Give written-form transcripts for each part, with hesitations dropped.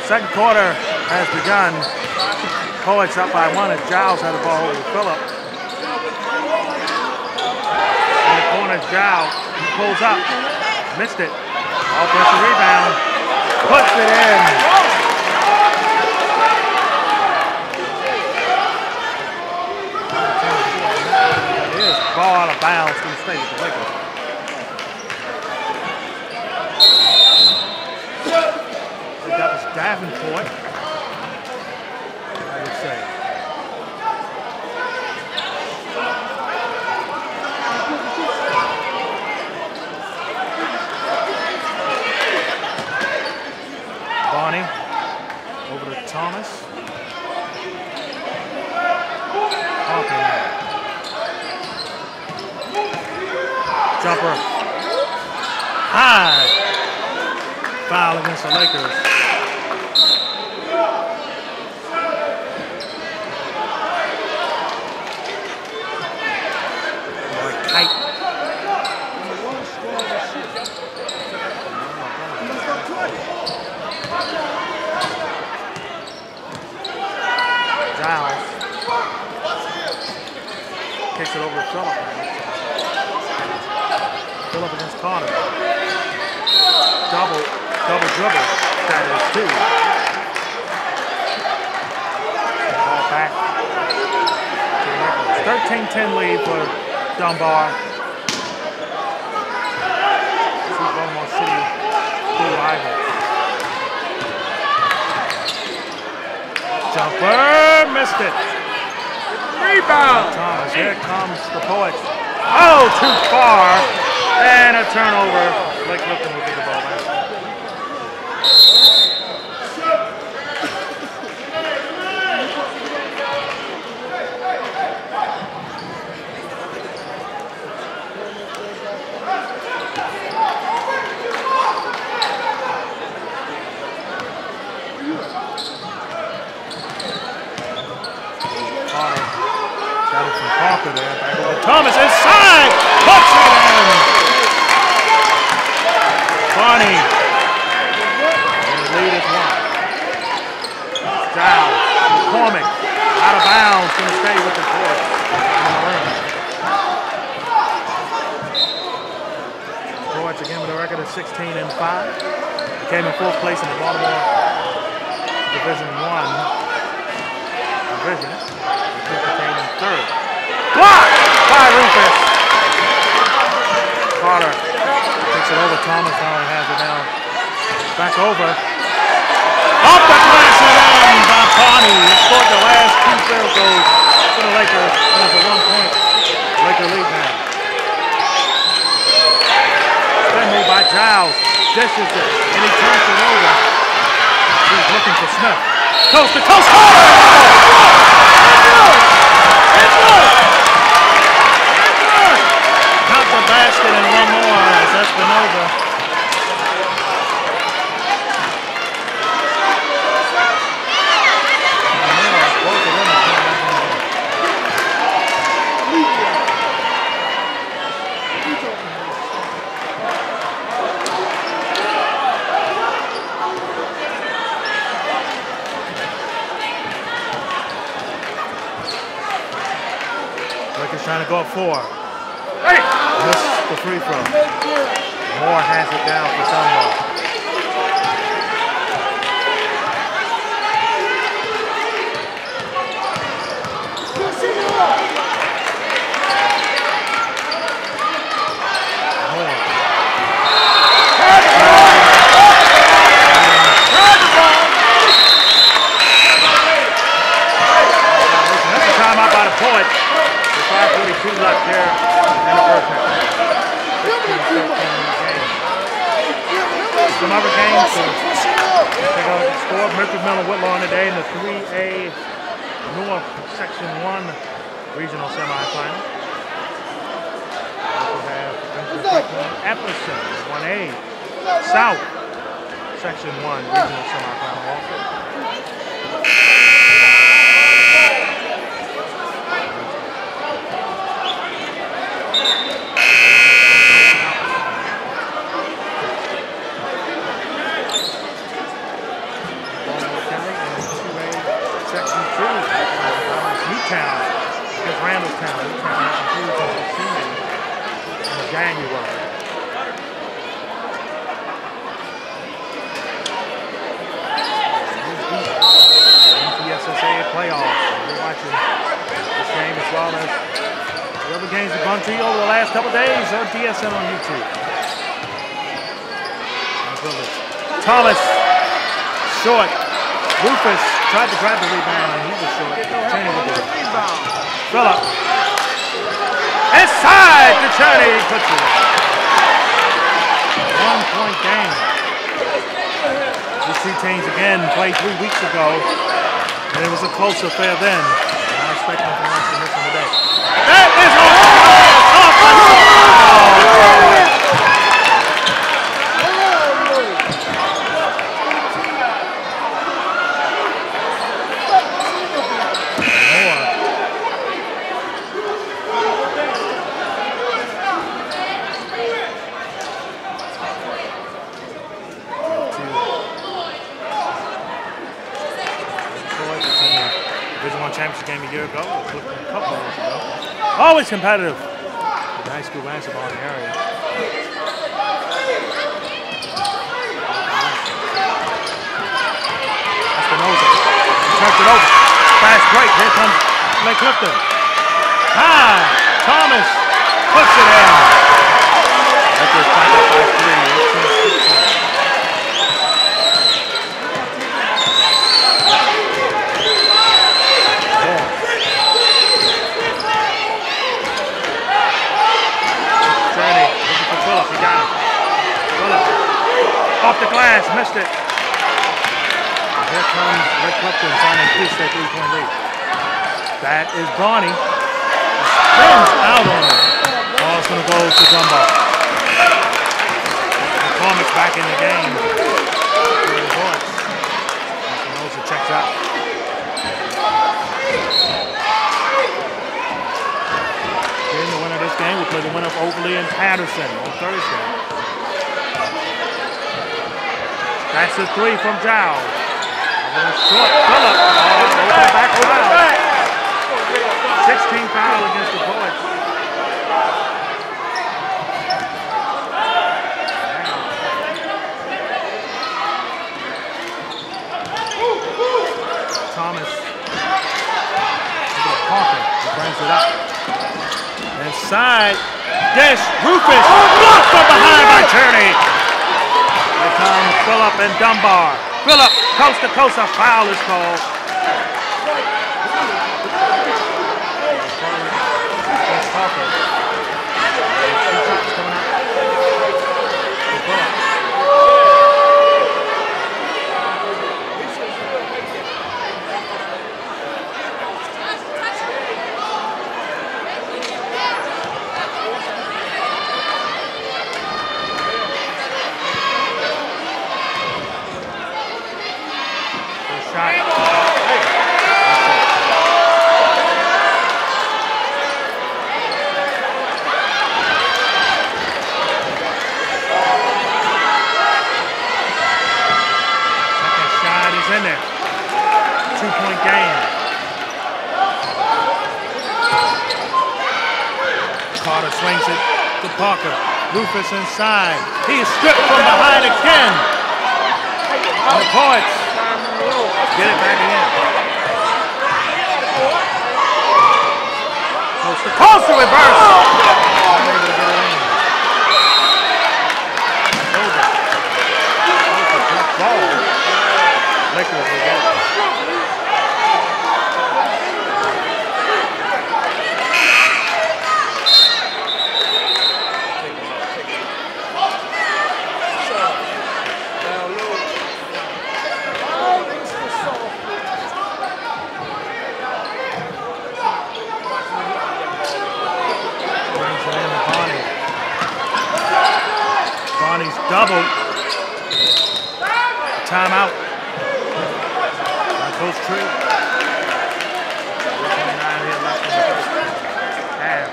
Second quarter has begun. Poets up by 1 as Giles had the ball over Phillip. In the corner, Giles pulls up, missed it. Offensive rebound, puts it in. It is ball out of bounds, going to stay with the Lakers. That was Davenport, I would say. Barney over to Thomas. Hawking now. Jumper. High. Foul against the Lakers. Giles kicks it over to Phillip. Phillip against Carter. Double dribble. That is 2. Ball back to the Lakers. 13-10 lead for Dunbar. See Baltimore City full rivals. Jumper, missed it. Rebound. Thomas, here comes the Poets. Oh, too far. And a turnover. Blake Clifton will get the ball back. Got it from Parker there. Back over Thomas inside. Puts it in. Barney. And the lead is 1. Giles. McCormick. Out of bounds. Going to stay with the court. Poets again with a record of 16-5. Came in 4th place in the Baltimore Division 1 division. Came in 3rd. Blocked by Rufus. Carter takes it over. Thomas finally has it now. Back over. Off the glass and in by Barney. He scored the last 2 field goals for the Lakers. And it's a 1-point Laker lead now. Spin move by Giles. Dishes it. And he turns it over. He's looking for Smith. Coast to coast. Count the basket and 1 more as Espinoza. Lakers trying to go up 4. Missed the free throw. Moore has it down for Dunbar. Moore. That's a timeout by the Poets. 5:42 left here in the first half. 15-15 in the game. Some other games. So take out the score. Memphis Miller Whitlaw today in the 3A North Section 1 Regional Semifinal. We have Epperson 1A South Section 1 Regional Semifinal also. Section 2. Newtown against Randallstown. Newtown has improved since the season in January. MPSSAA playoffs. We're watching this game as well as the other games have gone to you over the last couple days on DSN on YouTube. Thomas, short. Rufus tried to grab the rebound and he was short. Cheney with the rebound. Phillip. Inside to Cheney. Puts it. 1-point game. These two teams again played 3 weeks ago. And it was a close affair then. And I expect nothing less than this one today. That is championship game a year ago, or a couple of years ago. Always competitive with high school basketball in the area. Espinoza turns it over. Fast break. Here comes Clifton. High. Thomas puts it in. Lakers back up by 3. 18-16. He got him. Phillip. Off the glass, missed it. And here comes Clifton trying to increase their 3-point lead. That is Barney. Spins out on him. Ball's going to go to Dunbar. McCormick's back in the game. Espinoza checks out. The winner of this game will play the winner of Overly and Patterson on Thursday. That's a 3 from Giles. Short Phillip. Over the back foul. 16 foul against the Bullets. Thomas. Look at Parker. He brings it up. Inside, dish, Rufus, blocked from behind by Tierney. Here comes Phillip and Dunbar. Phillip, coast to coast, a foul is called. In there. 2-point game. Carter swings it to Parker. Rufus inside. He is stripped from behind again. And the Poets get it back again. Coast to coast to reverse. Unable to get it in. Over. Ball. Lakers will get it. Brings it in to Barney. Barney's doubled. Timeout. Coach Tree. 4:29 here left in the first half.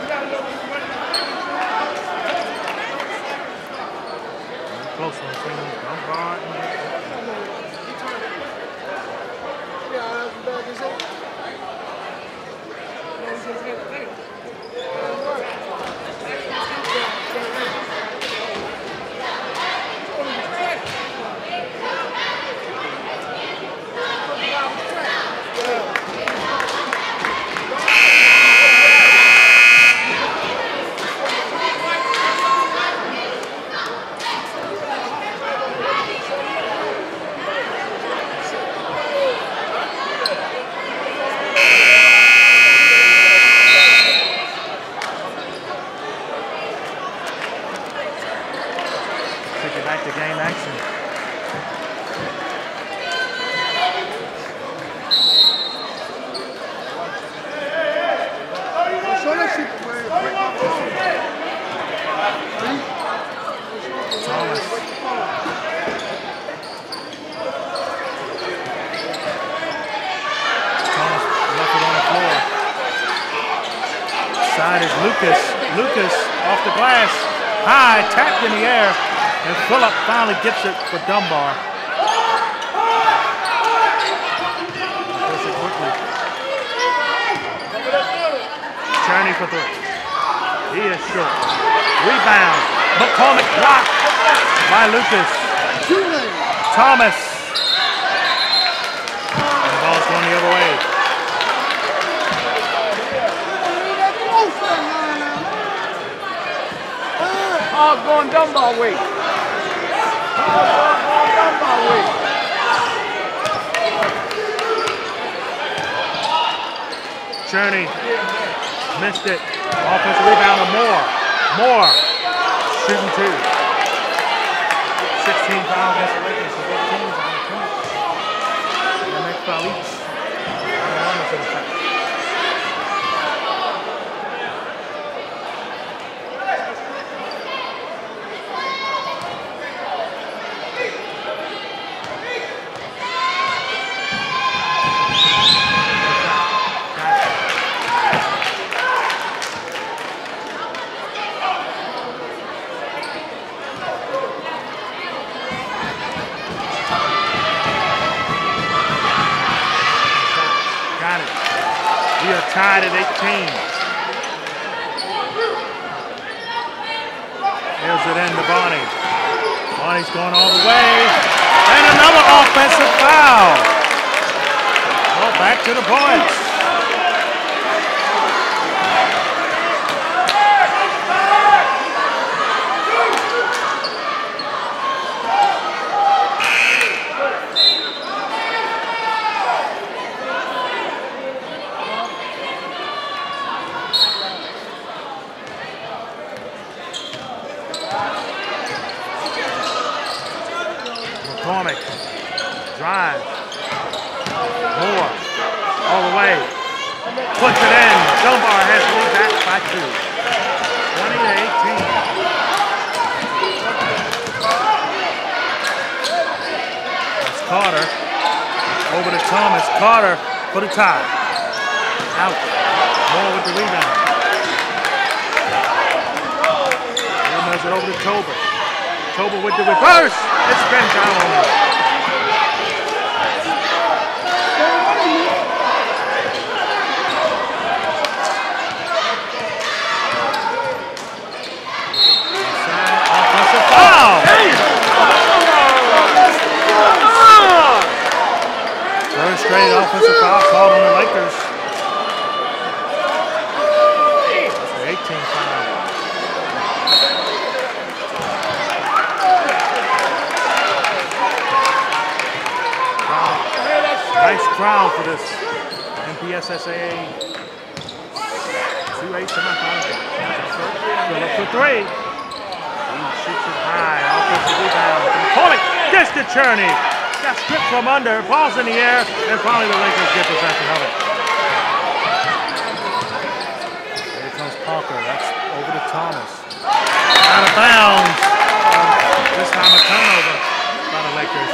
Close one between Dunbar and Inside is Lucas. Lucas off the glass. High, tapped in the air. And Phillip finally gets it for Dunbar. Does it quickly. Cherney for three. He is short. Rebound. McCormick blocked by Lucas. Thomas. And the ball's going the other way. Hog going Dunbar way. Dunbar way. Cherney missed it. Offensive rebound of Moore. Moore shooting two. 16 fouls against the Lakers. So both teams on the point. They make foul each. We are tied at 18. Here's it in to Barney. Barney's going all the way. And another offensive foul. Well, back to the points. McCormick, drive, Moore, all the way, puts it in. Dunbar has the lead back by 2, 20 to 18. That's Carter, over to Thomas. Carter for the tie. Out. Moore with the rebound. He moves it over to Tober. Tober with the reverse. It's been down. Offensive foul. Third straight offensive foul called on the Lakers. That's the 18th foul. Nice crowd for this MPSSAA 2-8 semifinals. Phillip for three. He shoots it high. Offensive rebound. McCormick gets to Cherney. Got stripped from under. Ball's in the air. And finally the Lakers get possession of it. Here comes Parker. That's over to Thomas. Out of bounds. This time a turnover by the Lakers.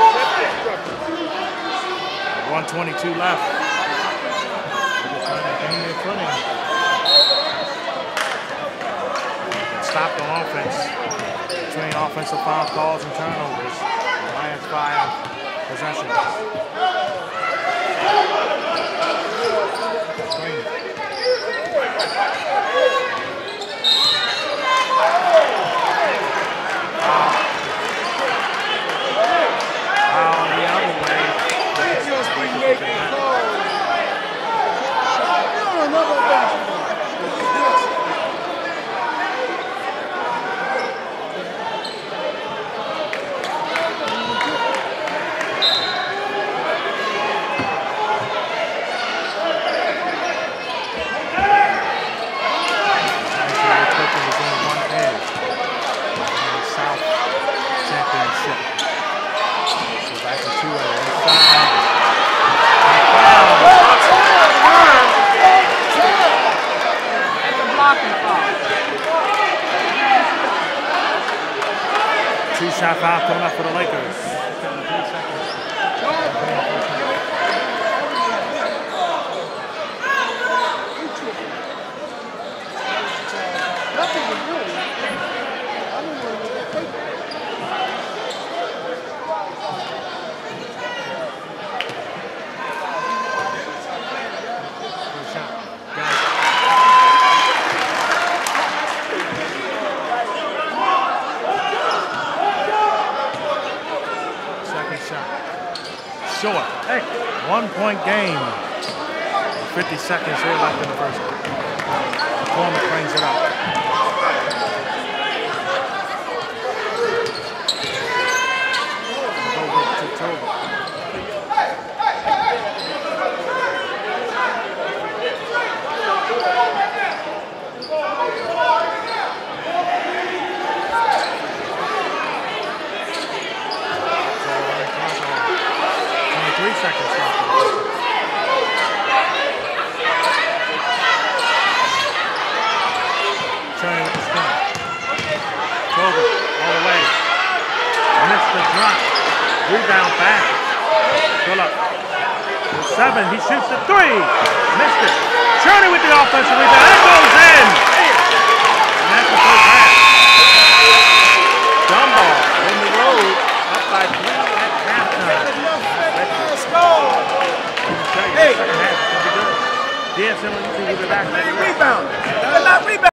1:22 left. They're trying to gain their footing. Stopped on offense. Between offensive foul calls and turnovers. The Lions 5 possessions. The other way. Two-shot foul coming up for the Lakers. short. Hey, 1-point game. 50 seconds here left in the first one. Coleman brings it up. Seconds left. Turning with the spin. Toga all the way. Missed the drop. Rebound back. Fill up. 7. He shoots the 3. Missed it. Turning with the offensive rebound. It goes in. And that's the first half. Dunbar on the road. Up by 3 at halftime. Hey! Second half is going to be good. DSM will be back. Rebound!